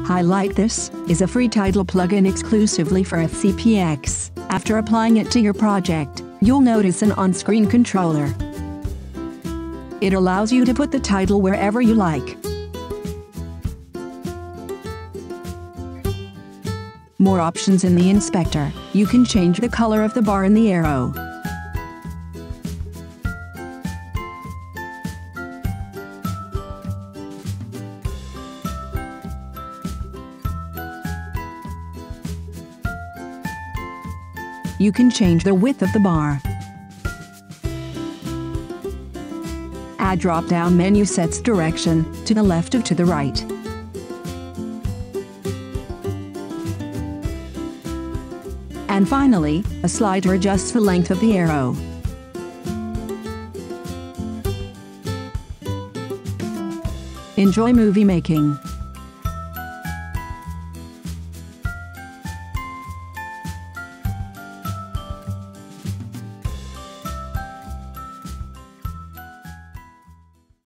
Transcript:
Highlight This is a free title plugin exclusively for FCPX. After applying it to your project, you'll notice an on-screen controller. It allows you to put the title wherever you like. More options in the inspector. You can change the color of the bar and the arrow. You can change the width of the bar. A drop-down menu sets direction, to the left or to the right. And finally, a slider adjusts the length of the arrow. Enjoy movie making.